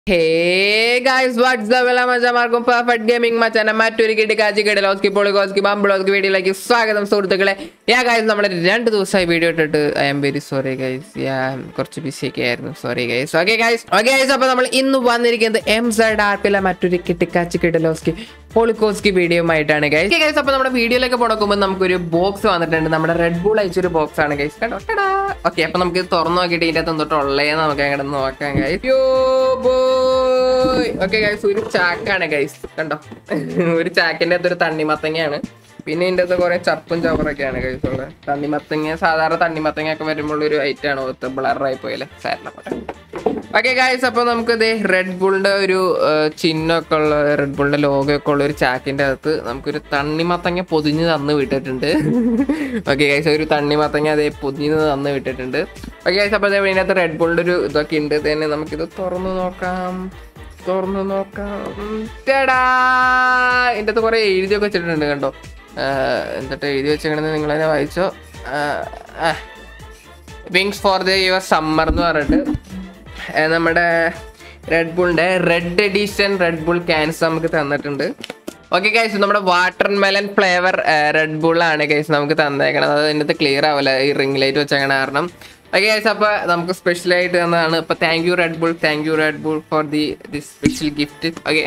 Hey guys, what's up? Welcome perfect gaming machan മറ്റൊരു കിടക്കാച്ചി കിടലോസ്കി പൊളിഗോസ്കി ബംബിളോസ്കി വീഡിയോയിലേക്ക് സ്വാഗതം സുഹൃത്തുക്കളെ. guys, നമ്മൾ 2 ദിവസമായി വീഡിയോ ഇട്ടിട്ട് I am very sorry guys. കുറച്ച് ബിസി ഒക്കെ ആയിരുന്നു. Sorry guys. ഓക്കേ ഗൈസ്, അപ്പോൾ നമ്മൾ ഇന്ന് വന്നിരിക്കുന്നത് MZRP ലെ മറ്റൊരു കിടക്കാച്ചി കിടലോസ്കി പൊളിഗോസ്കി വീഡിയോ ആയിട്ടാണ് ഗൈസ്. ഗൈസ്, അപ്പോൾ നമ്മുടെ വീഡിയോയിലേക്ക് പോണക്കുമ്പോൾ നമുക്കൊരു ബോക്സ് വന്നിട്ടുണ്ട്. നമ്മുടെ റെഡ് ബുൾ അയച്ചൊരു ബോക്സ് ആണ് ഗൈസ്. കണ്ടോ? ഓക്കെ, അപ്പോൾ നമുക്ക് തുറന്നു നോക്കിയിട്ട് ഇതിന്റെ അകത്ത് എന്തൊട്ട് ഉള്ളതെന്ന് നമുക്ക് അങ്ങനെ നോക്കാം ഗൈസ്. ഓക്കെ ഗൈസ്, ഒരു ചാക്കാണ് ഗൈസ്. കണ്ടോ? ഒരു ചാക്കിന്റെ അകത്ത് ഒരു തണ്ണിമത്തങ്ങയാണ്. പിന്നെ ഇതിന്റെ അകത്ത് കുറെ ചപ്പും ചവറൊക്കെയാണ് ഗൈസ് ഉള്ളത്. തണ്ണിമത്തങ്ങ സാധാരണ തണ്ണിമത്തങ്ങ ഒക്കെ വരുമ്പോൾ ഒരു ഐറ്റം ആണ്. ബ്ലറായി പോയല്ലേ സാറിനെ. ഓക്കെ ഗൈസ്, അപ്പോൾ നമുക്ക് ഇത് റെഡ് ബുളിന്റെ ഒരു ചിഹ്നമൊക്കെ ഉള്ള റെഡ് ബുളിന്റെ ലോഗോ ഒക്കെ ഉള്ള ഒരു ചാക്കിന്റെ അകത്ത് നമുക്കൊരു തണ്ണിമത്തങ്ങ പൊതിഞ്ഞ് തന്ന് വിട്ടിട്ടുണ്ട്. ഓക്കെ ഗൈസ്, ഒരു തണ്ണിമത്തങ്ങ അതേ പൊതിഞ്ഞ് തന്ന് വിട്ടിട്ടുണ്ട്. ഓക്കെ ഗൈസ്, അപ്പോൾ ഇതിനകത്ത് റെഡ് ബുളിന്റെ ഒരു ഇതൊക്കെ ഉണ്ട്. തന്നെ നമുക്കിത് തുറന്നു നോക്കാം. ചേടാ, ഇതിൻ്റെ അകത്ത് കുറെ എഴുതിയൊക്കെ വെച്ചിട്ടുണ്ട്. കണ്ടോ? എന്നിട്ട് എഴുതി വെച്ചേക്കണെന്ന് നിങ്ങളതിനെ വായിച്ചോ. Wings for the your summer എന്ന് പറഞ്ഞിട്ട് നമ്മുടെ റെഡ് ബുളിന്റെ red edition Red Bull cans നമുക്ക് തന്നിട്ടുണ്ട്. ഓക്കെ ഗൈസ്, നമ്മുടെ വാട്ടർ മെലൻ ഫ്ലേവർ റെഡ് ബുള്ളാണ് ഗൈസ് നമുക്ക് തന്നേക്കണത്. അത് അതിൻ്റെ ക്ലിയർ ആവില്ല ഈ റിംഗ് ലൈറ്റ് വെച്ചേക്കണ കാരണം. ഓക്കെ ഗൈസ്, അപ്പോൾ നമുക്ക് സ്പെഷ്യലായിട്ട് തന്നതാണ്. അപ്പോൾ thank you Red Bull for this special gift. Okay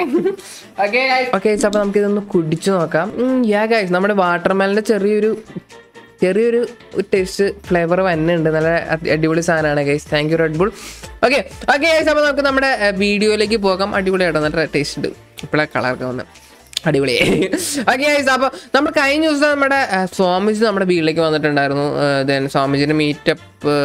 guys, അപ്പോൾ നമുക്ക് ഇതൊന്ന് കുടിച്ചു നോക്കാം. ഗൈസ്, നമ്മുടെ വാട്ടർ മെലൻ്റെ ചെറിയൊരു ടേസ്റ്റ് ഫ്ലേവർ വന്നുണ്ട്. നല്ല അടിപൊളി സാധനമാണ് guys. Thank you Red Bull. Okay guys, അപ്പോൾ നമുക്ക് നമ്മുടെ വീഡിയോയിലേക്ക് പോകാം. അടിപൊളിയായിട്ടോ, നല്ല ടേസ്റ്റ് ഉണ്ട്. ഇപ്പോഴാണ് കളറൊക്കെ വന്ന് അടിപൊളി. ഓക്കെ ഗൈസ്, അപ്പോൾ നമ്മൾ കഴിഞ്ഞ ദിവസം നമ്മുടെ സ്വാമിജി നമ്മുടെ വീട്ടിലേക്ക് വന്നിട്ടുണ്ടായിരുന്നു. ദെൻ സ്വാമിജിൻ്റെ മീറ്റപ്പ്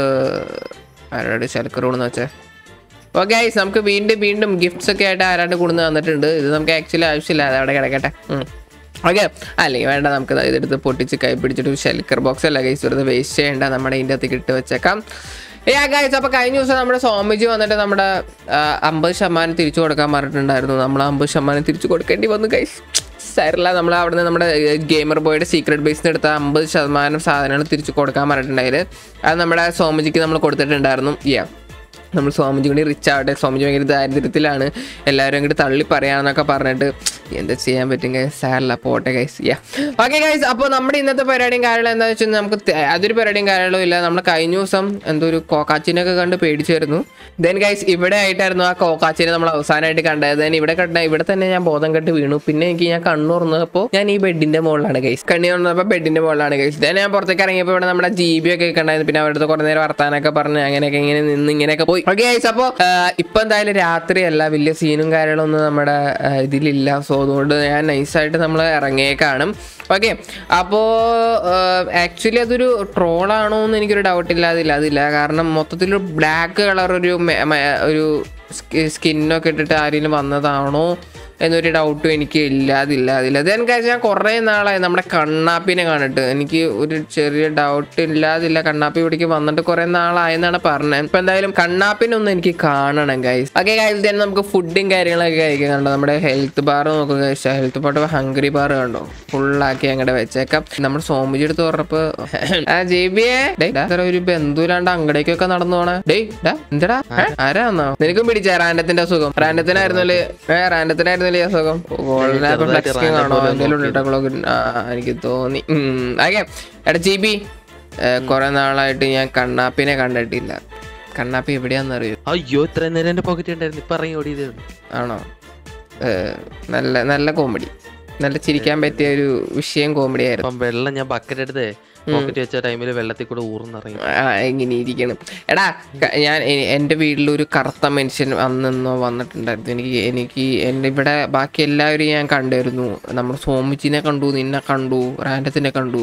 ആരോട് ശലക്കറൂണെന്ന് വെച്ചാൽ. ഓക്കെ ഗൈസ്, നമുക്ക് വീണ്ടും ഗിഫ്റ്റ്സ് ഒക്കെ ആയിട്ട് ആരാണ്ട് കൊണ്ടുവന്ന് തന്നിട്ടുണ്ട്. ഇത് നമുക്ക് ആക്ച്വലി ആവശ്യമില്ല, അത് അവിടെ കിടക്കട്ടെ. ഓക്കെ, അല്ലെങ്കിൽ വേണ്ട, നമുക്ക് ഇതെടുത്ത് പൊട്ടിച്ച് കൈ പിടിച്ചിട്ട് ഒരു ഷെൽക്കർ ബോക്സ് അല്ല ഗൈസ്, വെറുതെ വേസ്റ്റ് ചെയ്യേണ്ട, നമ്മുടെ ഇതിൻ്റെ അകത്ത് ഇട്ട് വെച്ചേക്കാം. ഗൈസ്, അപ്പോൾ കഴിഞ്ഞ ദിവസം നമ്മുടെ സ്വാമിജി വന്നിട്ട് നമ്മുടെ 50% തിരിച്ചു കൊടുക്കാൻ പറഞ്ഞിട്ടുണ്ടായിരുന്നു. നമ്മൾ 50% തിരിച്ചു കൊടുക്കേണ്ടി വന്നു ഗൈസ്. സാരമില്ല, നമ്മൾ അവിടുന്ന് നമ്മുടെ ഗെയിമർ ബോയുടെ സീക്രട്ട് ബേസിൽ നിന്ന് എടുത്ത 50% സാധനങ്ങൾ തിരിച്ചു കൊടുക്കാൻ പറഞ്ഞിട്ടുണ്ടായത്. അത് നമ്മുടെ സ്വാമിജിക്ക് നമ്മൾ കൊടുത്തിട്ടുണ്ടായിരുന്നു. നമ്മൾ സ്വാമിജി കൂടി റിച്ച് ആവട്ടെ. സ്വാമിജി ഭയങ്കര ദാരിദ്ര്യത്തിലാണ്, എല്ലാവരും അങ്ങോട്ട് തള്ളി പറയാമെന്നൊക്കെ പറഞ്ഞിട്ട് എന്താ ചെയ്യാൻ പറ്റും ഗൈസ്. സാരല്ല, പോട്ടെ ഗൈസ്. ഓക്കെ ഗൈസ്, അപ്പോൾ നമ്മുടെ ഇന്നത്തെ പരിപാടിയും കാര്യങ്ങളും എന്താണെന്ന് വെച്ചാൽ നമുക്ക് അതൊരു പരിപാടിയും കാര്യങ്ങളും ഇല്ല. നമ്മൾ കഴിഞ്ഞ ദിവസം എന്തോ ഒരു കോക്കാച്ചിനൊക്കെ കണ്ട് പേടിച്ചായിരുന്നു. ദെൻ ഗൈസ്, ഇവിടെ ആയിട്ടായിരുന്നു ആ കോക്കാച്ചിനെ നമ്മൾ അവസാനമായിട്ട് കണ്ടത്. ദെൻ ഇവിടെ തന്നെ ഞാൻ ബോധം കെട്ട് വീണു. പിന്നെ ഞാൻ കണ്ണു തുറന്നപ്പോൾ ഞാൻ ഈ ബെഡിന്റെ മുകളിലാണ് ഗൈസ്. കണ്ണി തുറന്നപ്പോൾ ബെഡിന്റെ മുകളിലാണ് ഗൈസ്. ദെൻ ഞാൻ പുറത്തേക്ക് ഇറങ്ങിയപ്പോൾ ഇവിടെ നമ്മുടെ GB ഒക്കെ കണ്ടായിരുന്നു. പിന്നെ അവരുടെ കുറേ നേരം വർത്താനൊക്കെ പറഞ്ഞ് അങ്ങനെയൊക്കെ ഇങ്ങനെ നിന്ന് ഇങ്ങനെയൊക്കെ പോയി. ഓക്കെ ഗൈസ്, അപ്പോൾ ഇപ്പം എന്തായാലും രാത്രിയല്ല, വലിയ സീനും കാര്യങ്ങളൊന്നും നമ്മുടെ ഇതിലില്ല. സോ അതുകൊണ്ട് ഞാൻ നൈസായിട്ട് നമ്മൾ ഇറങ്ങിയേക്കാണ്. ഓക്കെ, അപ്പോൾ ആക്ച്വലി അതൊരു ട്രോളാണോ എന്ന് എനിക്കൊരു ഡൗട്ട് അതില്ല. കാരണം മൊത്തത്തിലൊരു ബ്ലാക്ക് കളർ ഒരു സ്കിന്നൊക്കെ ഇട്ടിട്ട് ആരെങ്കിലും വന്നതാണോ എന്നൊരു ഡൗട്ടും എനിക്ക് അതില്ല. അതെന്ന് കഴിച്ചാൽ ഞാൻ കുറേ നാളായി നമ്മുടെ കണ്ണാപ്പിനെ കണ്ടിട്ട് എനിക്ക് ഒരു ചെറിയ ഡൗട്ട് ഇല്ലാതില്ല. കണ്ണാപ്പി ഇവിടേക്ക് വന്നിട്ട് കുറേ നാളായെന്നാണ് പറഞ്ഞത്. ഇപ്പം എന്തായാലും കണ്ണാപ്പിനൊന്നും എനിക്ക് കാണണം ഗൈസ്. ഓക്കെ ഗൈസ്, തന്നെ നമുക്ക് ഫുഡും കാര്യങ്ങളൊക്കെ കഴിക്കാൻ കണ്ടോ. നമ്മുടെ ഹെൽത്ത് ബാർ നോക്കുക guys. Health bar hungry bar കണ്ടോ, ഫുള്ളാക്കി അങ്ങോട്ട് വെച്ചേക്കാം. നമ്മുടെ സോമിജി എടുത്ത് പറഞ്ഞപ്പോ ജെബിയെ ഒരു ബന്ധുലാണ്ട് അങ്ങടേക്കൊക്കെ നടന്നു പോണേ. എന്താടാ ആരാന്നോ നിനക്കും പിടിച്ച റാൻഡത്തിന്റെ അസുഖം? റാൻഡത്തിനായിരുന്നല്ലേ അസുഖം? എനിക്ക് തോന്നി. ഓക്കെ എടാ GB, കുറെ നാളായിട്ട് ഞാൻ കണ്ണാപ്പിനെ കണ്ടിട്ടില്ല. കണ്ണാപ്പി എവിടെയാന്ന് അറിയോ? അയ്യോ, ഇത്ര നേരം എന്റെ പോക്കറ്റ് ഉണ്ടായിരുന്നു. ഇപ്പൊ ഇറങ്ങി ഓടിയത് ആണോ? നല്ല കോമഡി, നല്ല ചിരിക്കാൻ പറ്റിയ ഒരു വിഷയം കോമഡി ആയിരുന്നു. വെള്ളം ഞാൻ ബക്കറ്റ് എടുത്ത് പോക്കറ്റ് വെച്ച ടൈമില് വെള്ളത്തിൽ കൂടെ ഊർന്നിറങ്ങി. എങ്ങനെ ഇരിക്കണം എടാ. ഞാൻ എൻ്റെ വീട്ടിലൊരു കറുത്ത മനുഷ്യൻ അന്നെന്നോ വന്നിട്ടുണ്ടായിരുന്നു. എനിക്ക് എൻ്റെ ഇവിടെ ബാക്കി എല്ലാവരും ഞാൻ കണ്ടായിരുന്നു. നമ്മുടെ സോമിച്ചിനെ കണ്ടു, നിന്നെ കണ്ടു, റാൻഡത്തിനെ കണ്ടു,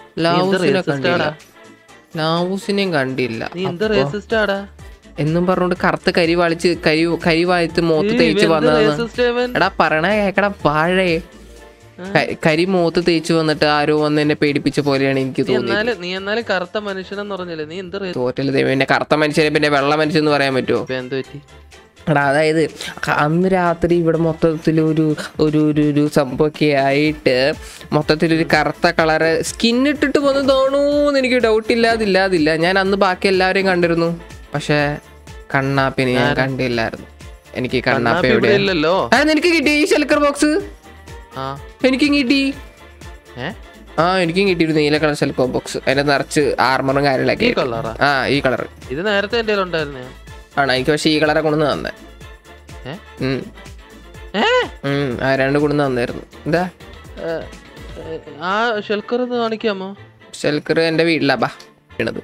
ലാവൂസിനെയും കണ്ടില്ല എന്നും പറഞ്ഞോണ്ട് കറുത്ത് കരി വാഴ്ത്ത് മോത്ത് തേച്ച് വന്നതാണ്. എടാ പറയണ കേക്കടാ, വാഴേ കരി മോത്ത് തേച്ച് വന്നിട്ട് ആരോ വന്ന് എന്നെ പേടിപ്പിച്ച പോലെയാണ് എനിക്ക് തോന്നിയത്. നീ എന്നാലും കറുത്ത മനുഷ്യനെന്ന് പറഞ്ഞല്ലേ, നീ എന്താ തോറ്റല് ദൈവം. എന്നെ കറുത്ത മനുഷ്യനെ പിന്നെ വെള്ള മനുഷ്യൻ എന്ന് പറയാൻ പറ്റുമോ? എടാ, അതായത് അന്ന് രാത്രി ഇവിടെ മൊത്തത്തിൽ ഒരു സംഭവമൊക്കെ ആയിട്ട് മൊത്തത്തിലൊരു കറുത്ത കളറ് സ്കിന്നിട്ടിട്ട് വന്ന് തോന്നൂന്ന് എനിക്ക് ഡൗട്ടില്ലാതില്ല. ഞാൻ അന്ന് ബാക്കി എല്ലാവരെയും കണ്ടിരുന്നു, പക്ഷെ കണ്ണാപ്പിനെ ഞാൻ കണ്ടില്ലായിരുന്നു. എനിക്ക് കണ്ണാപ്പി എവിടെ ഇല്ലല്ലോ. നിനക്ക് കിട്ടി ഈ ഷെൽക്കർ ബോക്സ്? എനിക്കും കിട്ടി. എനിക്കും കിട്ടിയിരുന്നു നീല കളർ ഷെൽക്കർ ബോക്സ്. അതിന്റെ നിറച്ച് ആർമറും കാര്യങ്ങളൊക്കെ. ഈ കളർ ഇത് നേരത്തെ എന്റെ ഉണ്ടായിരുന്നു. ആണോ? എനിക്ക് പക്ഷെ ഈ കളറെ കൊണ്ടു തന്നെ. ആരാണ്ട് കൊണ്ടു തന്നായിരുന്നു. എന്താ ആ ഷെൽക്കർ കാണിക്കാമോ? ഷെൽക്കർ എന്റെ വീട്ടിലാ വീണത്.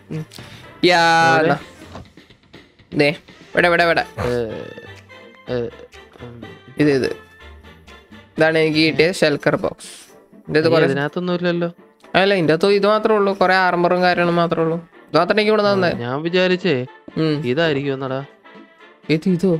ഇത് ഇതാണ് എനിക്ക് കിട്ടിയ ഷെൽക്കർ ബോക്സ്. ഇതിനകത്തൊന്നുമില്ലല്ലോ. അല്ല, ഇതിന്റെ അകത്ത് ഇത് മാത്രമേ ഉള്ളൂ. കൊറേ ആർമറും കാര്യങ്ങളും മാത്രമേ ഉള്ളൂ. ഇത് മാത്രം എനിക്ക് ഇവിടെ തന്നെ. ഞാൻ വിചാരിച്ചേ ഇതായിരിക്കും എന്നടാ. ഇതോ?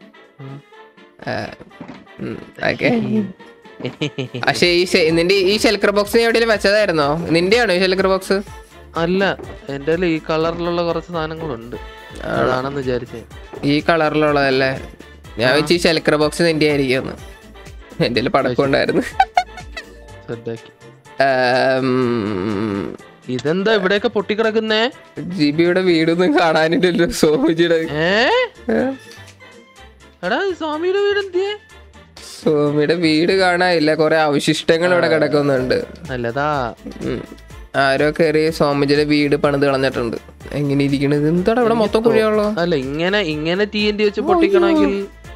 പക്ഷെ നിന്റെ ഈ ഷെൽക്കർ ബോക്സ് എവിടെയും വെച്ചതായിരുന്നോ? നിന്റെയാണോ ഈ ഷെൽക്കർ ബോക്സ്? അല്ല, എന്റെ ഈ കളറിലുള്ള കുറച്ച് സാധനങ്ങളുണ്ട്, അതാണെന്ന് വിചാരിച്ചേ. ഈ കളറിലുള്ളതല്ലേ? ഞാൻ വെച്ച് ഈ ഷെൽക്കർ ബോക്സ് നിന്റെ ആയിരിക്കും. എന്റെ പടക്കമുണ്ടായിരുന്നു. ഇതെന്താ ഇവിടെയൊക്കെ പൊട്ടിക്കിടക്കുന്നേ? ജിബിയുടെ വീടൊന്നും കാണാനില്ലല്ലോ. സോമിജിയുടെ സ്വാമിയുടെ വീട് എന്തിയേ? സോമിയുടെ വീട് കാണാനില്ല. കൊറേ അവശിഷ്ടങ്ങൾ ഇവിടെ കിടക്കുന്നുണ്ട്. നല്ലതാ. ആരോ കയറി സോമിജിയുടെ വീട് പണിത് കളഞ്ഞിട്ടുണ്ട്. എങ്ങനെ ഇരിക്കണത്? എന്താടാ ഇവിടെ മൊത്തം കുഴിയാണല്ലോ. അല്ല, ഇങ്ങനെ TNT വെച്ച് പൊട്ടിക്കണമെങ്കിൽ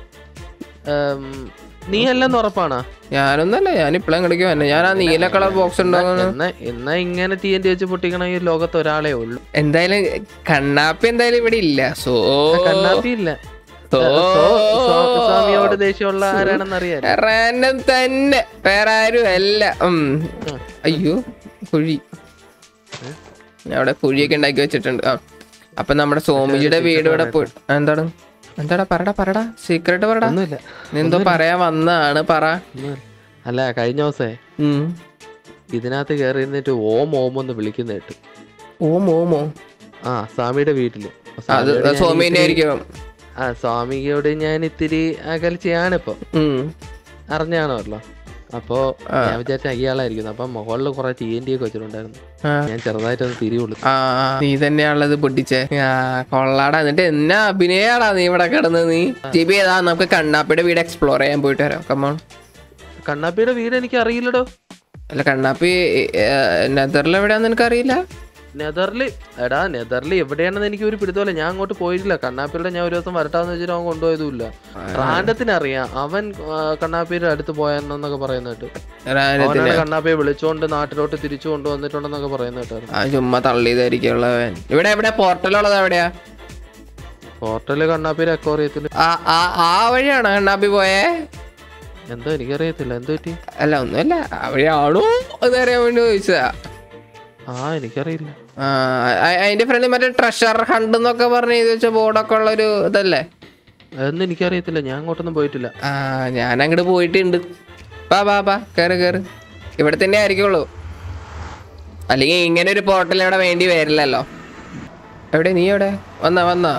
നീ അല്ലെന്ന് ഉറപ്പാണോ? ഞാനൊന്നല്ല, ഞാൻ ഇപ്പഴും കിടക്കും തന്നെ. ഞാൻ ആ നീല കളർ ബോക്സ് എന്നാ ഇങ്ങനെ TNT വെച്ച് പൊട്ടിക്കണമെങ്കിൽ ലോകത്ത് ഒരാളെ ഉള്ളു. എന്തായാലും കണ്ണാപ്പി എന്തായാലും ഇവിടെ ഇല്ല. കണ്ണാപ്പി ഇല്ല. സ്വാമിയോട് ദേഷ്യമുള്ള ആരാണെന്ന് അറിയാം. റാൻഡം തന്നെ, വേറെ ആരും അല്ല. അയ്യോ, കുഴി. അവിടെ കുഴിയൊക്കെ ഉണ്ടാക്കി വെച്ചിട്ടുണ്ട്. അപ്പൊ നമ്മുടെ സോമിജിയുടെ വീട് ഇവിടെ പോയി. എന്താടാ പറടാ സീക്രട്ട് പറടാ. നീ എന്തോ പറയാൻ വന്നാണ്, പറ. അല്ല, കഴിഞ്ഞ ദിവസേ ഇതിനകത്ത് കയറി ഇരുന്നിട്ട് ഓം എന്ന് വിളിക്കുന്ന കേട്ട്. ഓമോ? സ്വാമിയുടെ വീട്ടില്. സോമിന്റെ ആയിരിക്കും. സ്വാമിയോട് ഞാൻ ഇത്തിരി അകൽച്ചയാണിപ്പോ, അറിഞ്ഞാണല്ലോ. അപ്പൊ ഞാൻ വിചാരിച്ച അയ്യാളായിരിക്കുന്നു. അപ്പൊ മുകളിൽ കുറെ TNT ഒക്കെ വെച്ചിട്ടുണ്ടായിരുന്നു. ഞാൻ ചെറുതായിട്ടൊന്ന് തിരികൊള്ളു. നീ തന്നെയാണത് പൊട്ടിച്ചേ. കൊള്ളാടാ. എന്നിട്ട് എന്നാ അഭിനയാടാ നീ ഇവിടെ കിടന്നത്. നീ ജിബി ഏതാ? നമുക്ക് കണ്ണാപ്പിയുടെ വീട് എക്സ്പ്ലോർ ചെയ്യാൻ പോയിട്ട് വരാം. കമോൺ. കണ്ണാപ്പിയുടെ വീട് എനിക്ക് അറിയില്ലടോ. അല്ല, കണ്ണാപ്പി നെതറിൽ എവിടെയാന്ന് എനിക്ക് അറിയില്ല. നെതറില് എവിടെയാണെന്ന് എനിക്ക് ഒരു പിടുത്തമല്ല. ഞാൻ അങ്ങോട്ട് പോയിട്ടില്ല. കണ്ണാപ്പിയുടെ ഞാൻ ഒരു ദിവസം വരട്ടാന്ന് വെച്ചിട്ട് അവൻ കൊണ്ടുപോയതുമില്ല. റാൻഡത്തിന് അറിയാം, അവൻ കണ്ണാപ്പിയുടെ അടുത്ത് പോയെന്നൊക്കെ പറയുന്നിട്ട്. കണ്ണാപ്പിയെ വിളിച്ചോണ്ട് നാട്ടിലോട്ട് തിരിച്ചു കൊണ്ടുവന്നിട്ടുണ്ടെന്നൊക്കെ പറയുന്നിട്ട്. ചുമ്മാ തള്ളിയതായിരിക്കുള്ളവൻ. ഇവിടെ എവിടെ പോർട്ടലുള്ളത്? എവിടെയാ പോർട്ടല്? കണ്ണാപ്പിയുടെ അക്വാറിയത്തില്. ആ വഴിയാണോ കണ്ണാപ്പി പോയേ? എന്തോ എനിക്കറിയത്തില്ല. എന്ത് പറ്റി? അല്ല, ഒന്നുമല്ല. അവിടെയാണോ അതറിയാൻ വേണ്ടി ചോദിച്ചതാ. എനിക്കറിയില്ല. അതിന്റെ ഫ്രണ്ടിൽ മറ്റേ ട്രഷർ ഹണ്ട് എന്നൊക്കെ പറഞ്ഞ് എഴുതി വെച്ച ബോർഡൊക്കെ ഉള്ള ഒരു ഇതല്ലേ? അതൊന്നും എനിക്കറിയത്തില്ല. ഞാൻ അങ്ങോട്ടൊന്നും പോയിട്ടില്ല. ഞാൻ അങ്ങോട്ട് പോയിട്ടുണ്ട്. ബാ കേറ്. ഇവിടെ തന്നെ ആയിരിക്കുള്ളൂ. അല്ലെങ്കിൽ ഇങ്ങനെ ഒരു പോർട്ടൽ ഇവിടെ വേണ്ടി വരില്ലല്ലോ. എവിടെ നീ? എവിടെ വന്ന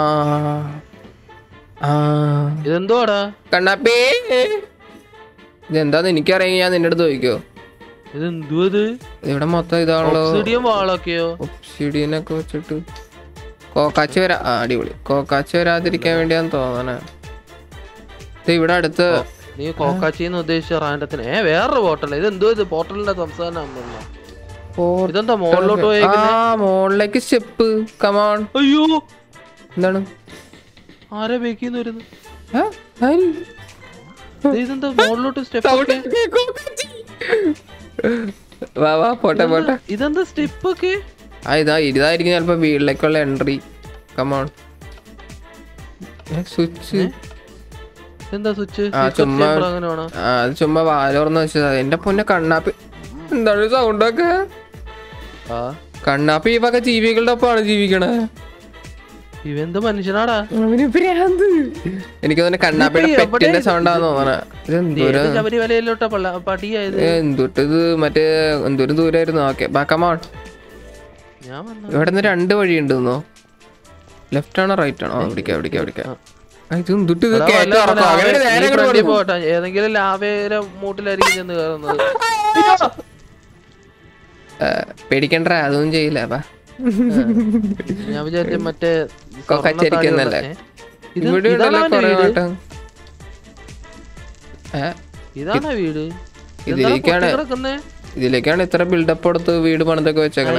ഇതെന്തോടാ കണ്ണാപ്പി? ഇതെന്താന്ന് എനിക്കറിയാം. ഞാൻ നിന്റെ അടുത്ത് ചോദിക്കോ? ഇവിടെ മൊത്തം ഇതാണല്ലോ. ഒബ്സിഡിയനൊക്കെ വെച്ചിട്ട് കോക്കാച്ചി വരാ. അടിപൊളി. കോക്കാച്ചി വരാതിരിക്കാൻ വേണ്ടിയാന്ന് തോന്നണേ. ഇവിടെ അടുത്ത് നീ കോക്കാച്ചിന്ന് ഉദ്ദേശിച്ച റാൻഡത്തിന് വേറൊരു പോർട്ടൽ. ഇതെന്തോ ഇത് പോർട്ടലിന്റെ സംസ്ഥാനം? ഇതെന്താ മുകളിലോട്ട് മുകളിലേക്ക് സ്റ്റെപ്പ്. കമോൺ. അയ്യോ, എന്താണ്? ആരാ ബേക്കിന്ന് വരുന്നു? ഇതെന്താ മുകളിലോട്ട് സ്റ്റെപ്പ്? വാ പോട്ടെ. ഇതെന്താ സ്റ്റെപ്പ് ഒക്കെ? ഇതായിരിക്കും ചിലപ്പോ വീട്ടിലേക്കുള്ള എൻട്രി. കമോൺ. സ്വിച്ച്. എന്താ സ്വിച്ച്? ചുമ്മാ വാലോർന്ന് വെച്ചതാ. എന്റെ പൊന്നെ കണ്ണാപ്പി, എന്താണ് സൗണ്ട് ഒക്കെ? കണ്ണാപ്പി ഈ വക ജീവികളുടെ ഒപ്പമാണ് ജീവിക്കണേ. ഇവന്ത് മനുഷ്യനാടാ? എനിക്ക് തോന്നുന്നു കണ്ണാപ്പിയുടെ പെറ്റിന്റെ സൗണ്ടാന്ന് തോന്നണേ. എന്തൊട്ടിത് മറ്റേ എന്തോരം ദൂരായിരുന്നു. Okay, come on. ഇവിടെ നിന്ന് 2 വഴിയുണ്ടെന്നോ? ലെഫ്റ്റ് ആണോ റൈറ്റ് ആണോ? പിടിക്കാം. ഏതെങ്കിലും ലാവേര മൂട്ടിലായിരിക്കും ചെന്ന് കയറുന്നത്. പേടിക്കണ്ട, അതൊന്നും ചെയ്യില്ല. ഞാൻ വിചാരിച്ച മറ്റേ കൊക്കച്ചരിക്കുന്നല്ലേ. ഇവിടെ ഇതാണോ വീട്? ഇതിലേക്കാണ് ഇത്ര ബിൽഡപ്പ് കൊടുത്ത് വീട് പണിതൊക്കെ വെച്ചേക്കണേ.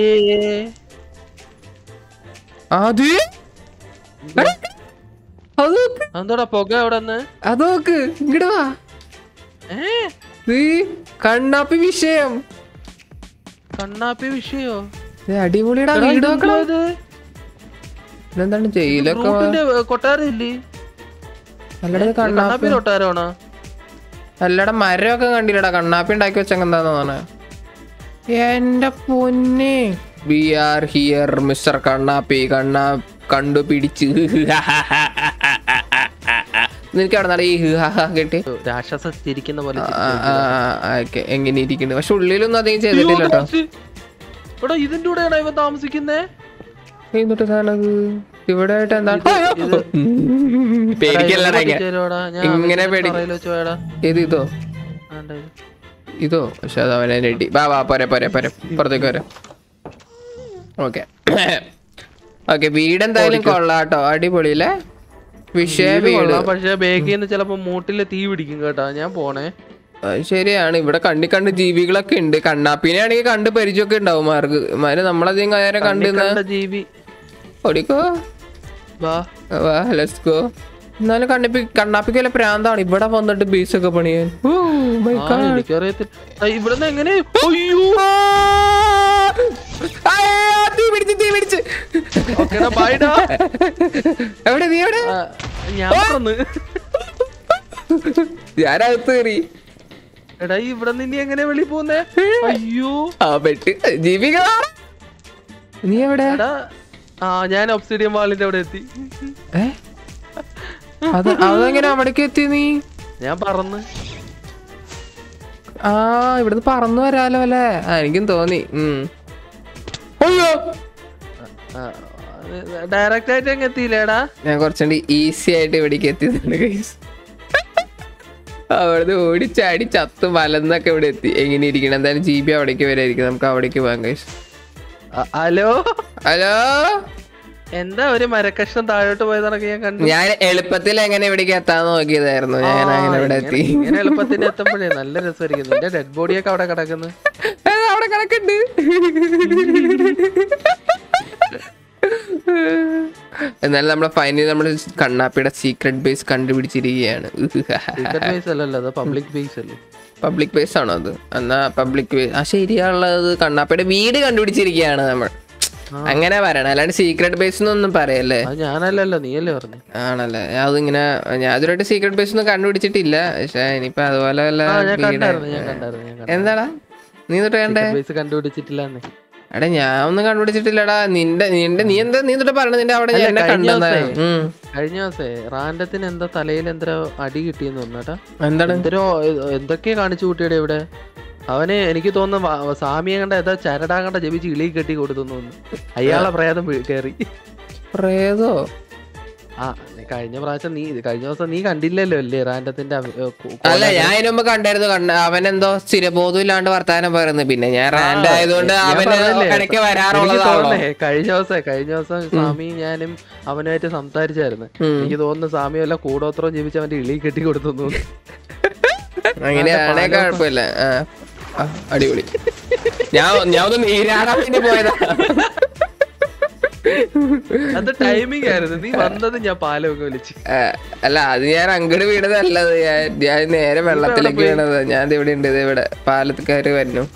അതോടാ പുക എവിടെ? അതോക്ക് ഇങ്ങട് വാ. കണ്ണാപ്പി വിഷയം. കണ്ണാപ്പി വിഷയോ? അടിപൊളിയുടെ വീട് നോക്കണത്. എന്താണ് ജയിലൊക്കെ കൊട്ടാരല്ലേ? കണ്ണാപ്പി കൊട്ടാരമാണോ? അല്ലടാ മരമൊക്കെ കണ്ടില്ലടാ. കണ്ണാപ്പി ഉണ്ടാക്കി വെച്ചെന്താന്ന് തോന്നണേ. എന്റെ പൊന്നെ. വി ആർ ഹിയർ മിസ്റ്റർ കണ്ണാപ്പി. കണ്ടുപിടിച്ച് നിനക്ക് അവിടെ നട ഈ കേട്ടി രാക്ഷസ ചിരിക്കുന്ന പോലെ എങ്ങനെ ഇരിക്കുന്നു. പക്ഷെ ഉള്ളിലൊന്നും അധികം ചെയ്തിട്ടില്ല കേട്ടോ. ഇതിന്റെ കൂടെയാണ് ഇവ താമസിക്കുന്നേ. ഇവിടെ ആയിട്ട് എന്താ ഇങ്ങനെ ഇതോ ഇതോ. പക്ഷെ അത് അവനെ നെട്ടി. വാ പോരെ പുറത്തേക്ക് വരാം. Okay okay. വീട് എന്തായാലും കൊള്ളാട്ടോ. അടിപൊളിയില്ലേ വിഷയം വീട്. പക്ഷെ ബേക്കിന്ന് ചിലപ്പോ മൂട്ടില് തീ പിടിക്കും കേട്ടാ. ഞാൻ പോണേ. ശരിയാണ്. ഇവിടെ കണ്ട് ജീവികളൊക്കെ ഉണ്ട്. കണ്ണാപ്പിനെ ആണെങ്കിൽ കണ്ട് പരിചയമൊക്കെ ഉണ്ടാവും മാർക്ക്. നമ്മളധികം നേരം കണ്ട് ജീവി ഓടിക്കോ. വാ ലെറ്റ്സ് ഗോ. എന്നാലും കണ്ണാപ്പിക്ക് വല്ല പ്രാന്താണ് ഇവിടെ വന്നിട്ട് ബീച്ചൊക്കെ പണിയാൻ. ഇവിടുന്ന് എങ്ങനെ എവിടെ നീ എവിടെ? ഞാനകത്ത് കയറി. എടാ ഇവിടെ നിന്ന് എങ്ങനെ വെളി പോന്നേ? അയ്യോ ജീവികളാ. നീ എവിടെ? ഞാൻ ഒബ്സിഡിയൻ വാളിന്റെ അവിടെ എത്തി. അതെങ്ങനെ അവിടേക്ക് എത്തി നീ? ഞാൻ പറന്ന്. ഇവിടുന്ന് പറന്നു വരാലോ അല്ലേ? എനിക്കും തോന്നി. ഡയറക്റ്റ് ആയിട്ട് അങ്ങ് എത്തിയില്ലേടാ. ഞാൻ കുറച്ചുകൂടി ഈസി ആയിട്ട് ഇവിടേക്ക് എത്തിയതാണ് ഗൈസ്. അവിടുന്ന് ഓടിച്ചാടി ചത്ത് മലന്നൊക്കെ ഇവിടെ എത്തി. എങ്ങനെ ഇരിക്കണം? എന്തായാലും GB അവിടേക്ക് വരായിരിക്കും. നമുക്ക് അവിടേക്ക് പോകാം ഗൈസ്. Hello hello. എന്താ ഒരു മരക്കഷ്ണം താഴോട്ട് പോയതൊക്കെ ഞാൻ കണ്ടു. ഞാൻ എളുപ്പത്തിൽ എങ്ങനെ ഇവിടേക്ക് എത്താന്ന് നോക്കിയതായിരുന്നു. ഞാൻ അങ്ങനെ ഇവിടെ എത്തി. ഇങ്ങനെ എളുപ്പത്തിന് എത്തുമ്പോഴേ നല്ല രസമായിരിക്കും. എന്റെ ഡെഡ് ബോഡിയൊക്കെ അവിടെ കിടക്കുന്നു. അവിടെ കിടക്കുന്നുണ്ട്. എന്നാലും നമ്മളെ ഫൈനലി നമ്മള് കണ്ണാപ്പിയുടെ സീക്രട്ട് ബേസ് കണ്ടുപിടിച്ചിരിക്കുകയാണ്. പബ്ലിക് ബേസ് ആണോ അത്? എന്നാ പബ്ലിക് ബേസ് ശരിയാണുള്ളത്. കണ്ണാപ്പിയുടെ വീട് കണ്ടുപിടിച്ചിരിക്കുകയാണ് നമ്മൾ. അങ്ങനെ പറയണം. അല്ലാണ്ട് സീക്രട്ട് ബേസ് എന്നൊന്നും പറയല്ലേ. ഞാനല്ലല്ലോ നീയല്ലേ പറഞ്ഞു. ആണല്ലേ? അതിങ്ങനെ ഞാൻ ഇതുവരെയായിട്ട് സീക്രട്ട് ബേസ് ഒന്നും കണ്ടുപിടിച്ചിട്ടില്ല. പക്ഷെ ഇനിയിപ്പൊ അതുപോലെ എന്താടാ നീ തൊട്ട് കണ്ടേ? കണ്ടുപിടിച്ചിട്ടില്ല. എടാ ഞാൻ ഒന്നും കണ്ടുപിടിച്ചിട്ടില്ലടാ. നീ തൊട്ട് പറഞ്ഞ നിന്റെ അവിടെ കഴിഞ്ഞ ദിവസേ റാൻഡത്തിന് എന്താ തലയിൽ എന്തോ അടി കിട്ടിയെന്ന് തോന്നട്ടാ. എന്താണ് എന്തൊക്കെയാ കാണിച്ചു കൂട്ടിയുടെ ഇവിടെ. അവന് എനിക്ക് തോന്നുന്നു സാമിയെ കണ്ട ഏതാ ചരടാ കണ്ട ജപിച്ച് ഇളി കെട്ടി കൊടുത്തു തോന്നുന്നു. അയാളെ പ്രേതം കേറി. പ്രേതോ? കഴിഞ്ഞ ദിവസം നീ കണ്ടില്ലല്ലോ അല്ലേ റാൻഡത്തിന്റെ? അല്ല ഞാൻ അതിന് മുമ്പ് കണ്ടായിരുന്നു. അവനെന്തോ സ്ഥിരബോധം ഇല്ലാണ്ട് വർത്താനം പറയുന്നത്. പിന്നെ ഞാൻ റാൻഡ് ആയതുകൊണ്ട് അവന് വരാറുള്ളതാണോ? കഴിഞ്ഞ ദിവസം സ്വാമി ഞാനും അവനുമായിട്ട് സംസാരിച്ചായിരുന്നു. എനിക്ക് തോന്നുന്നു സ്വാമി വല്ല കൂടോത്രം ജീവിച്ച് അവന്റെ ഇളി കെട്ടി കൊടുത്തു തോന്നുന്നു. അങ്ങനെയാണെ കുഴപ്പമില്ല. അടിപൊളി. ഞാൻ ഒന്ന് നീരാടാൻ വേണ്ടി പോയതാ. അത് ടൈമിംഗ് ആയിരുന്നു. നീ വന്നത് ഞാൻ പാലമൊക്കെ വിളിച്ചു. അല്ല അത് ഞാൻ അങ്ങോട്ട് വീണതല്ലത്. ഞാൻ നേരെ വെള്ളത്തിലേക്ക് വീണത്. ഞാൻ ഇവിടെ ഉണ്ട്. ഇവിടെ പാലത്തുകാര് വരുന്നു.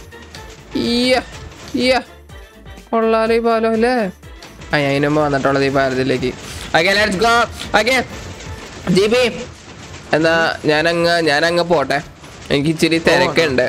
കൊള്ളാലോ ഈ പാലം അല്ലേ? ഞാൻ അതിനുമ്പ് വന്നിട്ടുള്ളത് ഈ പാലത്തിലേക്ക്. എന്നാ ഞാനങ്ങ് പോട്ടെ. എനിക്ക് ഇച്ചിരി തിരക്കുണ്ട്.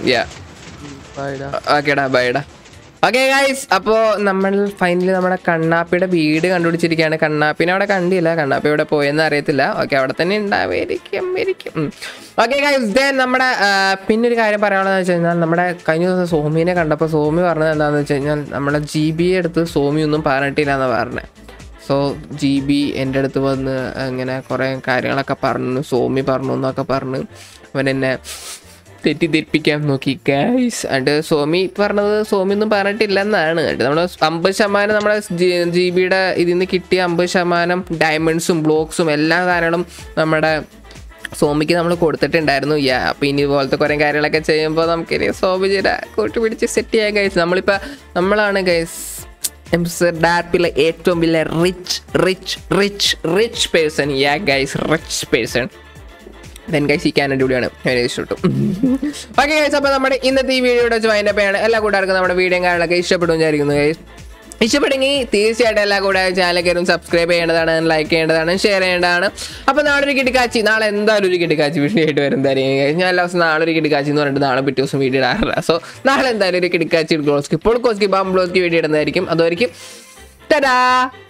ഓക്കേടാ ബൈഡാ. ഓക്കെ ഗൈസ്, അപ്പോൾ നമ്മൾ ഫൈനലി നമ്മുടെ കണ്ണാപ്പിയുടെ വീട് കണ്ടുപിടിച്ചിരിക്കുകയാണ്. കണ്ണാപ്പിനെ അവിടെ കണ്ടില്ല. കണ്ണാപ്പി ഇവിടെ പോയെന്ന് അറിയത്തില്ല. ഓക്കെ അവിടെ തന്നെ ഉണ്ടാവുമായിരിക്കും. ഓക്കെ ഗൈസ്, ദെൻ നമ്മുടെ പിന്നെ ഒരു കാര്യം പറയാനുള്ളതെന്ന് വെച്ച് കഴിഞ്ഞാൽ നമ്മുടെ കഴിഞ്ഞ ദിവസം സോമിനെ കണ്ടപ്പോൾ സോമി പറഞ്ഞത് എന്താണെന്ന് വെച്ച് കഴിഞ്ഞാൽ നമ്മുടെ GB എടുത്ത് സോമി ഒന്നും പറഞ്ഞിട്ടില്ല എന്നാണ് പറഞ്ഞത്. സോ GB എൻ്റെ അടുത്ത് വന്ന് അങ്ങനെ കുറേ കാര്യങ്ങളൊക്കെ പറഞ്ഞു. സോമി പറഞ്ഞു എന്നൊക്കെ പറഞ്ഞ് അവൻ എന്നെ തെറ്റിദ്ധരിപ്പിക്കാൻ നോക്കി ഗൈസ്. എന്നിട്ട് സോമി പറഞ്ഞത് സോമി ഒന്നും പറഞ്ഞിട്ടില്ല എന്നാണ്. എന്നിട്ട് നമ്മൾ 50% നമ്മുടെ GBയുടെ ഇതിൽ നിന്ന് കിട്ടിയ 50% ഡയമണ്ട്സും ബ്ലോക്സും എല്ലാ കാര്യങ്ങളും നമ്മുടെ സോമിക്ക് നമ്മൾ കൊടുത്തിട്ടുണ്ടായിരുന്നു. അപ്പോൾ ഇനി ഇതുപോലത്തെ കുറേ കാര്യങ്ങളൊക്കെ ചെയ്യുമ്പോൾ നമുക്കിനി സോമി കൂട്ടി പിടിച്ച് സെറ്റ് ചെയ്യാൻ ഗൈസ്. നമ്മളാണ് ഗൈസ് MZRPയിലെ ഏറ്റവും വലിയ rich person. Guys rich person. Then guys ഈ ക്യാൻ അടിപൊളിയാണ്, ഇഷ്ടപ്പെട്ടു. ഓക്കെ ഗൈസ്, അപ്പോൾ നമ്മുടെ ഇന്നത്തെ ഈ വീഡിയോയുടെ വൈൻഡപ്പാണ്. എല്ലാ കൂട്ടുകാർക്കും നമ്മുടെ വീഡിയോയും കാര്യങ്ങളൊക്കെ ഇഷ്ടപ്പെടും വിചാരിക്കുന്നു ഗൈസ്. ഇഷ്ടപ്പെട്ടെങ്കിൽ തീർച്ചയായിട്ടും എല്ലാ കൂടെ ചാനൽ കയറും സബ്സ്ക്രൈബ് ചെയ്യേണ്ടതാണ്, ലൈക്ക് ചെയ്യേണ്ടതാണ്, ഷെയർ ചെയ്യേണ്ടതാണ്. അപ്പോൾ നാളെ എന്തായാലും ഒരു കിടക്കാച്ചി വീഡിയോ ആയിട്ട് വരുന്നതായിരിക്കും. ഞാൻ എല്ലാ ദിവസം നാളെ ഒരു കിടക്കാച്ചി എന്ന് പറഞ്ഞിട്ട് നാളെ പിറ്റേ ദിവസം വീഡിയോ ഇടാറില്ല. സോ നാളെ എന്തായാലും ഒരു കിടക്കാച്ചി ഗ്ലോസ്കി പൊൾക്കോസ്കി ബാംബ്ലോസ്കി വീഡിയോ ഇടുന്നതായിരിക്കും. അതുവരെയും ടാറ്റാ.